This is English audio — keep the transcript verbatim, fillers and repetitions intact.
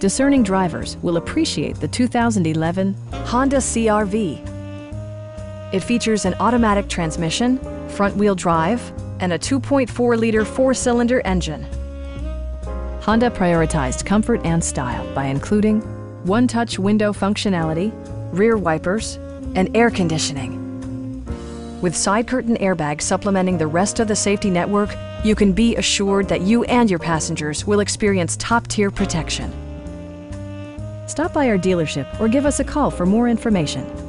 discerning drivers will appreciate the two thousand eleven Honda C R V. It features an automatic transmission, front-wheel drive, and a two point four liter four-cylinder engine. Honda prioritized comfort and style by including one-touch window functionality, rear wipers, and air conditioning. With side curtain airbags supplementing the rest of the safety network, you can be assured that you and your passengers will experience top-tier protection. Stop by our dealership or give us a call for more information.